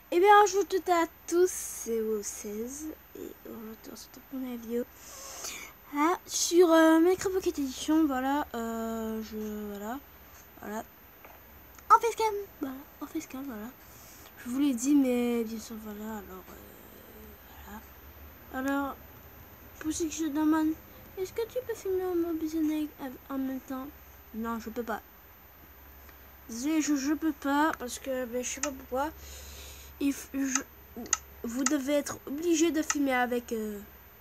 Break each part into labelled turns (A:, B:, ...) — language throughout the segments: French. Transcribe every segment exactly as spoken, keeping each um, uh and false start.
A: Et bien bonjour toutes et à tous, c'est WoW seize et aujourd'hui on se retrouve pour une vidéo ah, sur euh, Minecraft Pocket Edition. Voilà, euh, je voilà, voilà, en facecam, voilà, en facecam, voilà. Je vous l'ai dit, mais bien sûr, voilà. Alors, euh, voilà. Alors, pour ce que je demande, est-ce que tu peux filmer en mode visionnaire en même temps? Non, je peux pas. Désolé, je, je peux pas parce que ben, je sais pas pourquoi. Il, je, vous devez être obligé de filmer avec euh,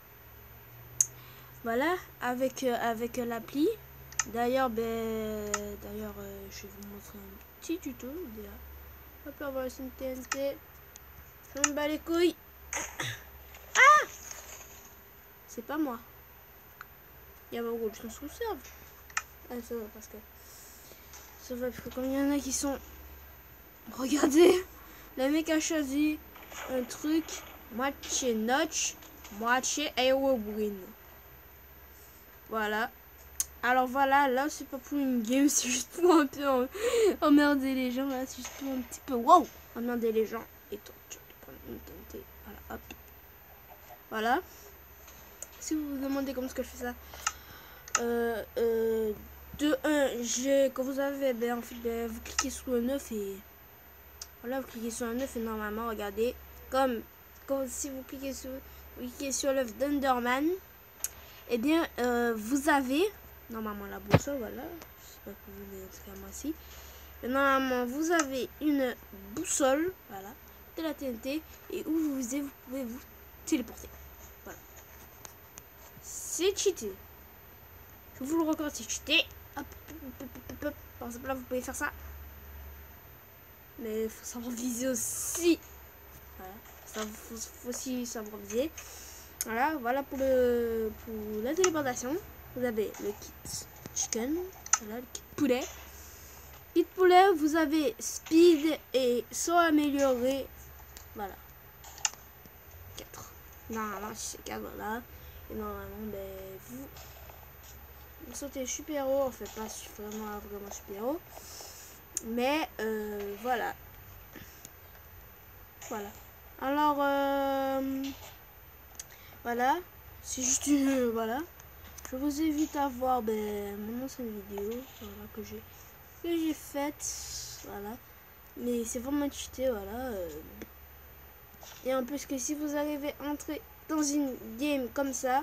A: voilà, avec euh, avec euh, l'appli. D'ailleurs, ben d'ailleurs, euh, je vais vous montrer un petit tuto. Déjà. Hop là, voilà, c'est une T N T. Je me bats les couilles. Ah, c'est pas moi. Il y a ma gauche dans son serve. Ah, ça va parce que ça va parce que comme il y en a qui sont, regardez, le mec a choisi un truc moitié notch, moitié Herobrine. Voilà. Alors voilà, là c'est pas pour une game, c'est juste pour un peu emmerder les gens. Là c'est juste pour un petit peu wow, emmerder les gens. Et toi, tu vas te prendre une T N T. Voilà, hop. Voilà. Si vous vous demandez comment est-ce que je fais ça, euh, euh, de un, j'ai, quand vous avez, ben en fait, ben, vous cliquez sur le neuf et voilà, vous cliquez sur le neuf et normalement, regardez, comme, comme si vous cliquez sur, vous cliquez sur l'œuf d'Enderman, et eh bien, euh, vous avez normalement la boussole, voilà. Je sais pas que vous voulez, en tout cas moi aussi. Et normalement, vous avez une boussole, voilà, de la T N T, et où vous, vous pouvez vous téléporter. Voilà. C'est cheaté. Je vous le recommande, c'est cheaté. Hop, hop, hop, hop, hop. Par exemple, là, vous pouvez faire ça. Mais il faut savoir viser aussi. Voilà. Ça faut, faut aussi savoir viser. Voilà, voilà pour le pour la téléportation. Vous avez le kit chicken, voilà, le kit poulet. Kit poulet, vous avez speed et saut amélioré. Voilà. quatre. Normalement, c'est quatre, voilà. Et normalement, ben, vous, vous sautez super-héros. En fait, pas vraiment, vraiment super-héros. Mais, euh, voilà. Voilà. Alors, euh, voilà. C'est juste une, euh, voilà. Je vous invite à voir ben, mon ancienne vidéo, voilà, que j'ai que j'ai faite, voilà. Mais c'est vraiment cheaté, voilà. Euh. Et en plus que si vous arrivez à entrer dans une game comme ça,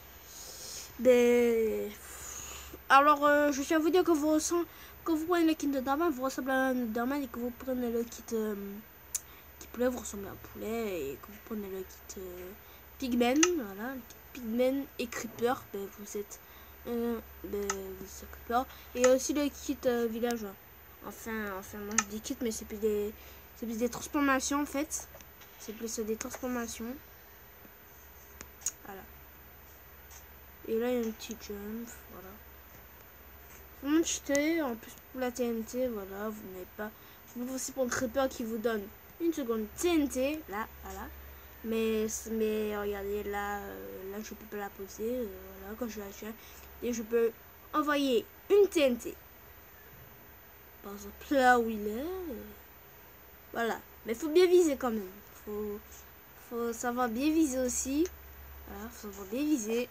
A: ben, alors euh, je tiens à vous dire que vous ressent, quand vous prenez le kit de Enderman, vous ressemblez à un Enderman, et que vous prenez le kit euh, qui poulet, vous ressemblez à un poulet, et que vous prenez le kit euh, Pigman, voilà, le kit Pigman et Creeper, ben, vous êtes euh, ben, vous êtes Creeper. Et aussi le kit euh, village. Enfin, enfin, moi je dis kit, mais c'est plus des, c'est plus des transformations en fait. C'est plus des transformations. Voilà. Et là il y a un petit jump, voilà. Vraiment cheaté, en plus pour la T N T, voilà, vous n'avez pas. Vous aussi pour le Creeper qui vous donne une seconde T N T, là, voilà. Mais, mais regardez, là, euh, là je peux pas la poser, euh, voilà, quand je la tiens. Et je peux envoyer une T N T. Par exemple, là où il est. Euh, voilà. Mais il faut bien viser quand même. Faut, faut savoir bien viser aussi. Voilà, faut savoir bien viser.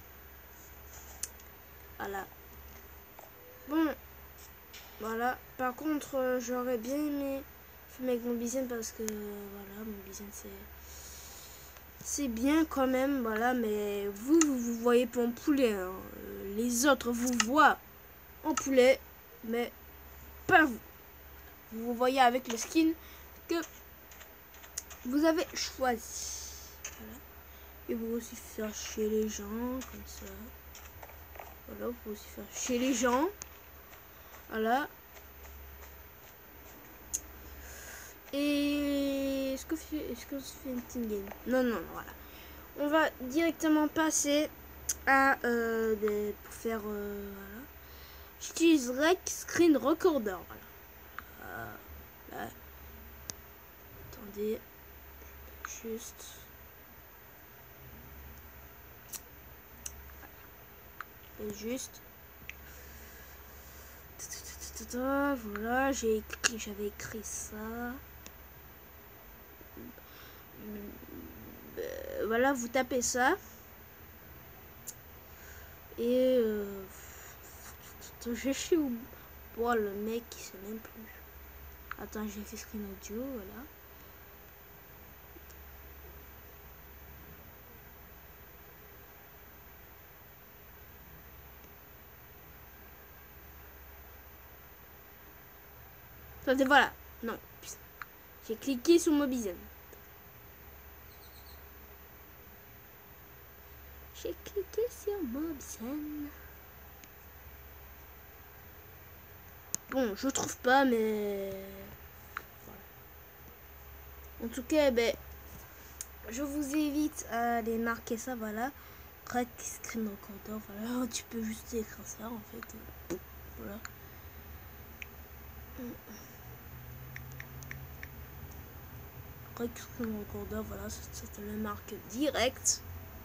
A: Voilà. Bon. Voilà. Par contre, euh, j'aurais bien aimé filmer avec mon bison parce que, euh, voilà, mon bison c'est... C'est bien quand même, voilà, mais vous, vous, vous voyez pas en poulet. Hein. Les autres vous voient en poulet, mais pas vous. Vous vous voyez avec le skin que vous avez choisi. Voilà. Et vous aussi faire chier les gens, comme ça. Voilà, vous pouvez aussi faire chier les gens. Voilà. Et est-ce que est-ce que je fais une team game? Non, non, voilà. On va directement passer à euh, des, pour faire euh, voilà. J'utilise Rec Screen Recorder. Voilà. Euh, là. Attendez. Juste. Et juste. Voilà, j'ai écrit, j'avais écrit ça. euh, voilà, vous tapez ça. Et euh, je suis où pour le mec qui sait même plus. Attends, j'ai fait screen audio, voilà. Attendez, voilà. Non, j'ai cliqué sur Mobizen. J'ai cliqué sur Mobizen. Bon, je trouve pas, mais voilà. En tout cas, ben, je vous invite à aller marquer ça, voilà. Crack screen recorder, voilà. Tu peux juste écrire ça, en fait. Voilà. Crack screen recorder, voilà, ça, ça te le marque direct.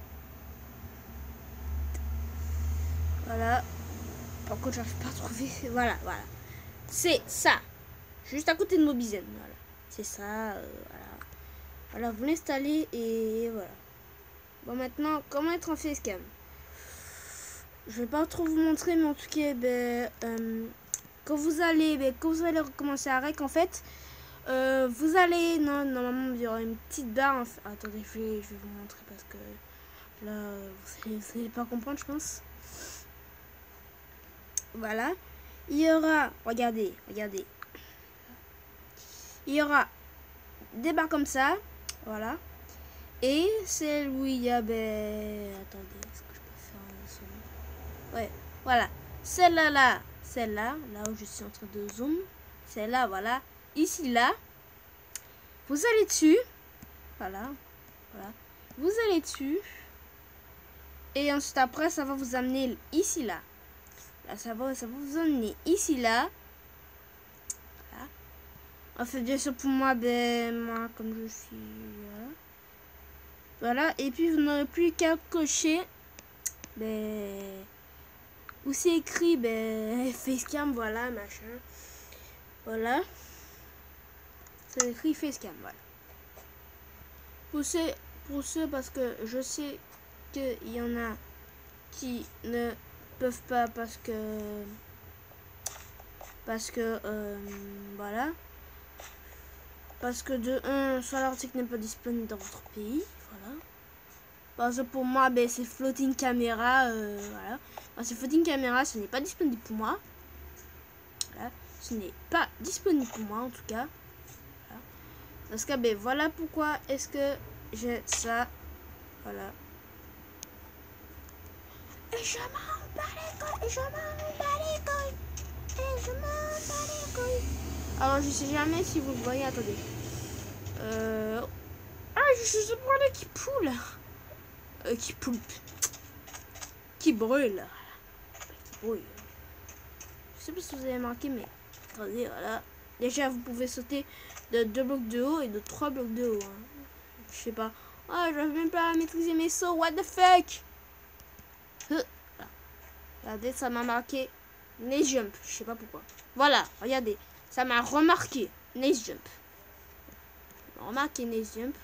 A: Voilà. Par contre, j'arrive pas à trouver. Voilà, voilà. C'est ça. Juste à côté de Mobizen. Voilà. C'est ça. Euh, voilà. Voilà, vous l'installez et voilà. Bon, maintenant, comment être en facecam? Je vais pas trop vous montrer, mais en tout cas, ben, euh, quand vous allez, ben, quand vous allez recommencer à rec, en fait, euh, vous allez, non, normalement, il y aura une petite barre. Enfin, attendez, je vais, je vais vous montrer parce que là, vous allez, vous allez pas comprendre, je pense. Voilà. Il y aura, regardez, regardez. Il y aura des barres comme ça. Voilà. Et celle où il y a, ben, attendez, est-ce que je peux faire un zoom? Ouais, voilà. Celle-là, là, celle-là, là où je suis en train de zoom. Celle-là, voilà. Ici, là. Vous allez dessus. Voilà. Voilà. Vous allez dessus. Et ensuite, après, ça va vous amener ici, là. Là, ça va, ça va vous amener ici, là. Voilà. En fait, bien sûr, pour moi, ben, moi, comme je suis, voilà. Voilà. Et puis, vous n'aurez plus qu'à cocher, ben, où c'est écrit, ben, facecam, voilà, machin. Voilà. C'est écrit facecam, voilà. Pour ceux, pour ceux, parce que je sais qu'il y en a qui ne peuvent pas parce que parce que euh, voilà, parce que de un, soit l'article n'est pas disponible dans votre pays, voilà. Parce que pour moi, ben, c'est floating camera, euh, voilà. Parce que floating camera, ce n'est pas disponible pour moi. Voilà. Ce n'est pas disponible pour moi en tout cas. Voilà. Parce que ben voilà pourquoi est-ce que j'ai ça, voilà. Et je m'en bats les couilles, et je m'en bats les couilles, et je m'en bats les couilles. Alors je sais jamais si vous le voyez, attendez. Euh... Ah, je sais pas qui poule. Euh, qui poule. Qui brûle. Qui brûle. Je sais pas si vous avez marqué, mais attendez, voilà. Déjà, vous pouvez sauter de deux blocs de haut et de trois blocs de haut. Hein. Je sais pas. Ah, je n'arrive même pas à maîtriser mes sauts. What the fuck? Voilà. Regardez, ça m'a marqué Nice Jump. Je sais pas pourquoi. Voilà, regardez. Ça m'a remarqué Nice Jump. Remarqué Nice Jump.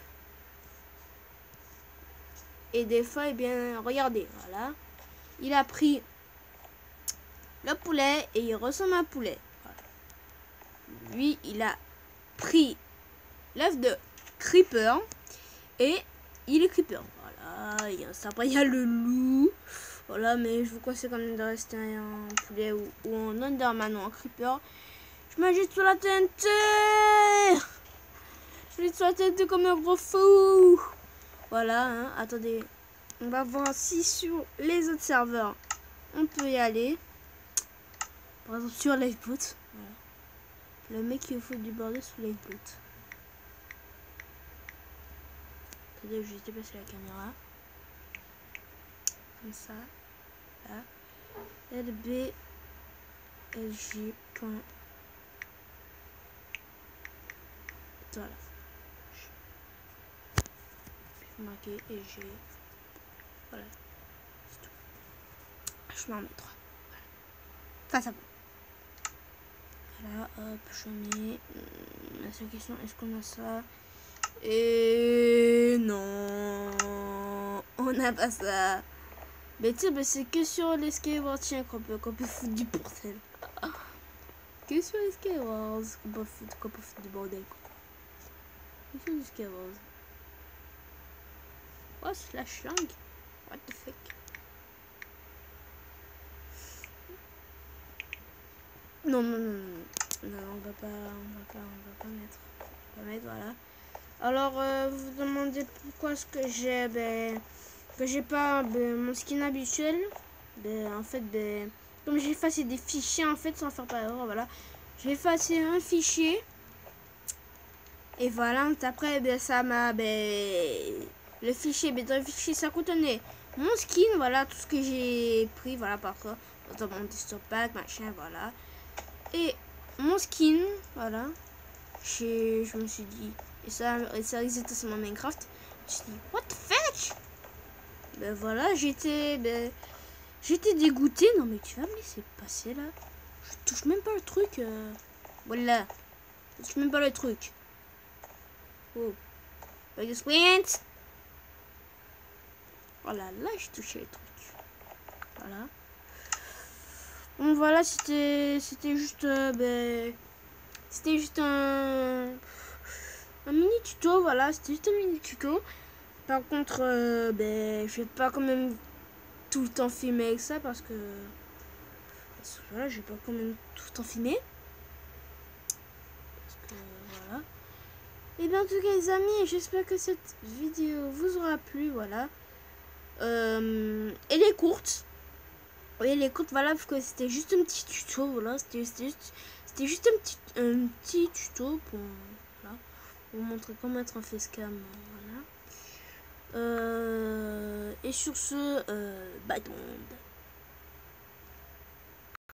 A: Et des fois, eh bien, regardez, voilà. Il a pris le poulet et il ressemble à un poulet. Voilà. Lui, il a pris l'œuf de Creeper et il est Creeper. Voilà. Et après, il y a le loup. Voilà, mais je vous conseille quand même de rester un poulet ou, ou en Enderman ou en Creeper. Je m'agite sur la T N T. Je m'agite sur la T N T comme un gros fou. Voilà, hein. Attendez. On va voir si sur les autres serveurs, on peut y aller. Par exemple, sur Lifeboat. Voilà. Le mec qui fout du bordel sur Lifeboat. Attendez, je vais dépasser la caméra. Comme ça. Là. L B L J. Voilà. Je vais marquer L G. Voilà. C'est tout. Je m'en mets trois. Voilà. Ça, ça va. Voilà, hop, je mets. La seule question, est-ce qu'on a ça? Et non, on n'a pas ça. Mais tu sais, bah, c'est que sur les skateboards qu'on peut, qu'on peut foutre du bordel. Que sur les skateboards qu'on peut foutre, qu'on peut foutre du bordel. Que sur les skateboards. Oh, c'est la schlingue. What the fuck. Non, non, non, non. Non, on va pas, on va pas, on va pas mettre. On va mettre, voilà. Alors, euh, vous vous demandez pourquoi est-ce que j'ai, ben, que j'ai pas ben, mon skin habituel. Ben, en fait, ben, comme j'ai effacé des fichiers, en fait, sans faire pas d'erreur, voilà. J'ai effacé un fichier. Et voilà, après, ben, ça m'a, ben, le fichier, ben, dans le fichier, ça contenait mon skin, voilà, tout ce que j'ai pris, voilà, par contre, dans mon desktop pack, machin, voilà. Et mon skin, voilà, je me suis dit, et ça, et ça existait sur mon Minecraft, je me suis dit, what the fuck? Ben voilà, j'étais, ben, j'étais dégoûté. Non mais tu vas me laisser passer là. Je touche même pas le truc. Euh... Voilà, je touche même pas le truc. Oh, bug sprint. Voilà, là j'ai touché le truc. Voilà. Donc voilà, c'était, c'était juste, euh, ben, c'était juste un, un mini tuto. Voilà, c'était juste un mini tuto. Par contre, euh, ben, je vais pas quand même tout le temps filmer avec ça parce que, parce que voilà, je vais pas quand même tout le temps filmer. Parce que voilà. Et bien en tout cas les amis, j'espère que cette vidéo vous aura plu. Voilà. Euh, elle est courte. Oui, elle est courte, voilà, parce que c'était juste un petit tuto. Voilà, c'était juste, c'était juste un petit, un petit tuto pour, voilà, pour vous montrer comment être un facecam. Voilà. Euh, et sur ce, euh, bye tout le monde.